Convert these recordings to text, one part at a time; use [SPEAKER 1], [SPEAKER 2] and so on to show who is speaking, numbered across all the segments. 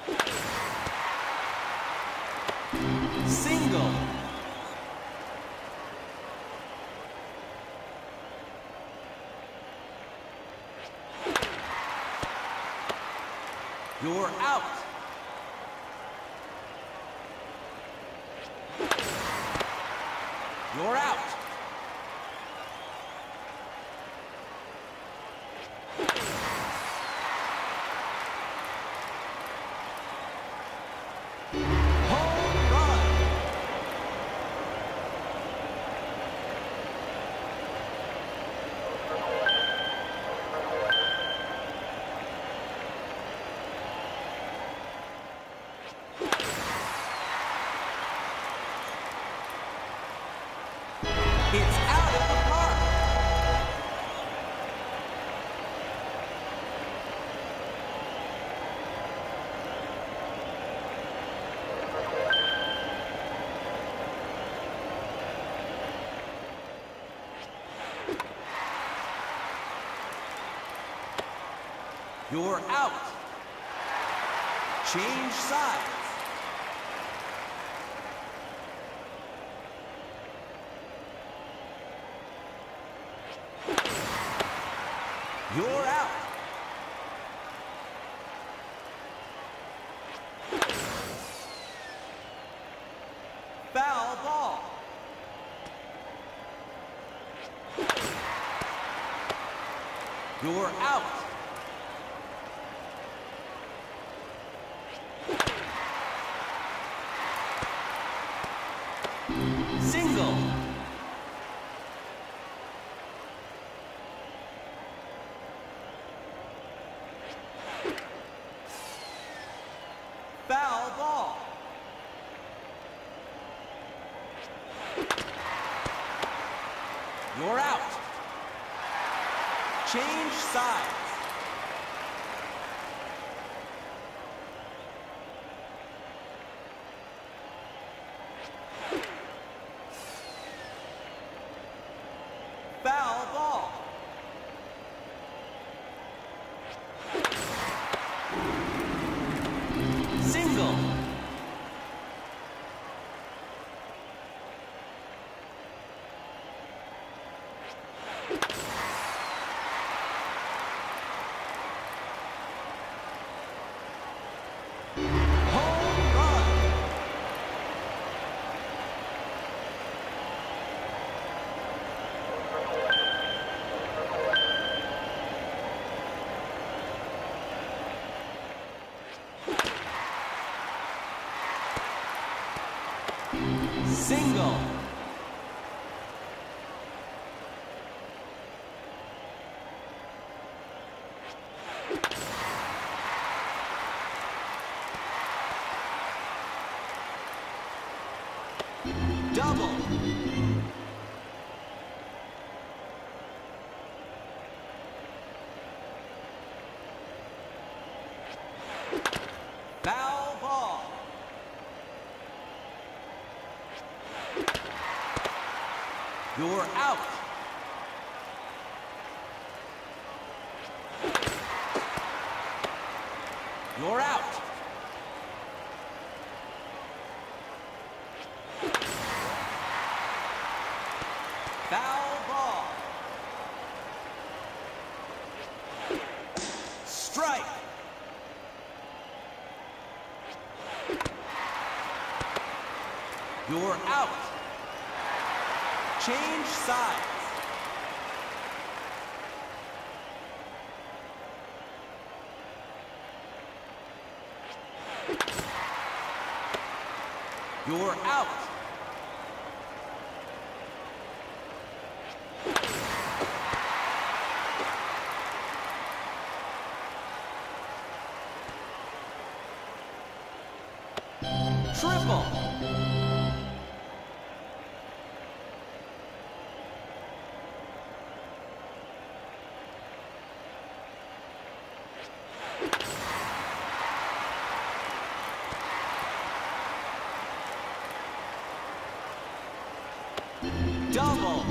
[SPEAKER 1] Single. You're out. You're out. It's out of the park. You're out. Change sides. You're out. Foul ball. You're out. Single. Foul ball. You're out. Change sides. Foul ball. Single. Home run. Single. Double. Foul ball. You're out. You're out. Foul ball. Strike. You're out. Change sides. You're out. Triple. Double.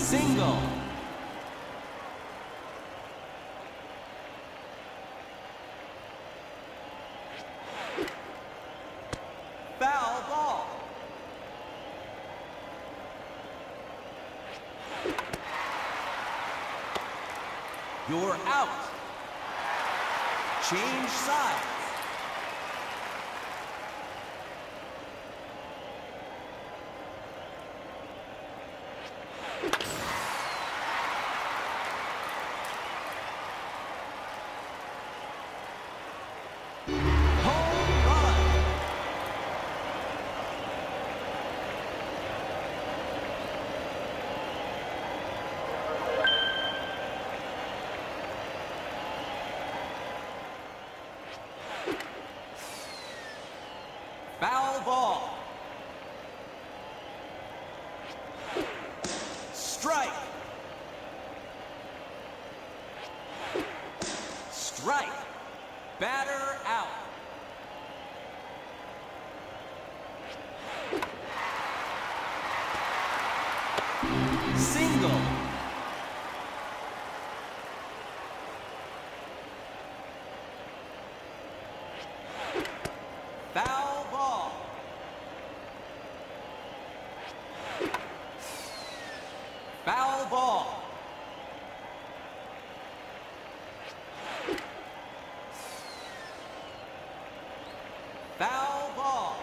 [SPEAKER 1] Single. Foul ball. You're out. Change sides. Home run. Foul ball. Strike. Strike. Batter out. Single. Foul ball. Foul ball. Foul ball.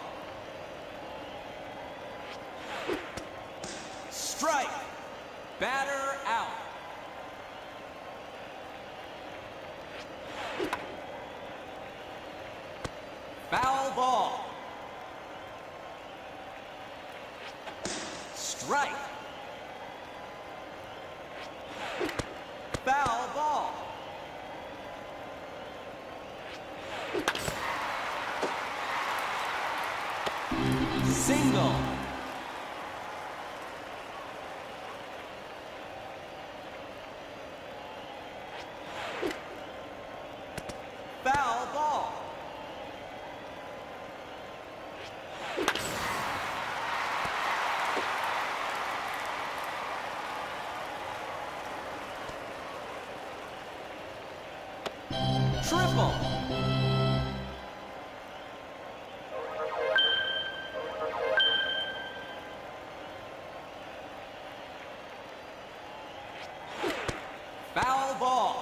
[SPEAKER 1] Strike. Batter out. Foul ball. Strike. Foul ball. Single. Foul ball. Triple. Foul ball.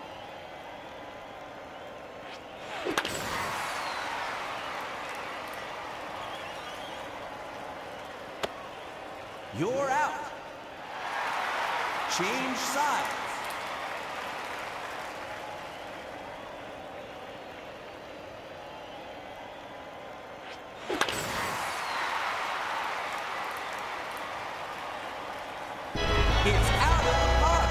[SPEAKER 1] You're out. Change sides. It's out of the park.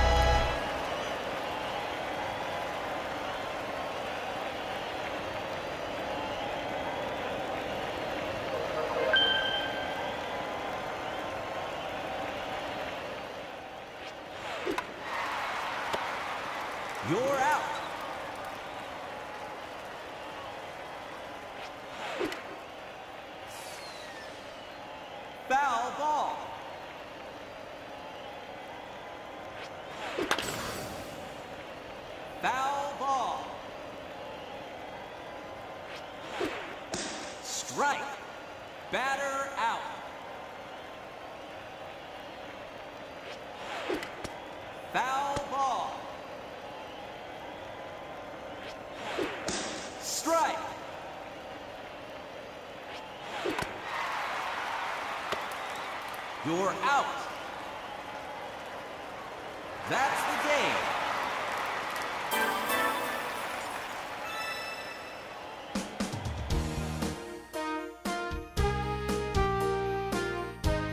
[SPEAKER 1] You're out. Foul ball. Foul ball. Strike. Batter out. Foul ball. Strike. You're out. That's the game.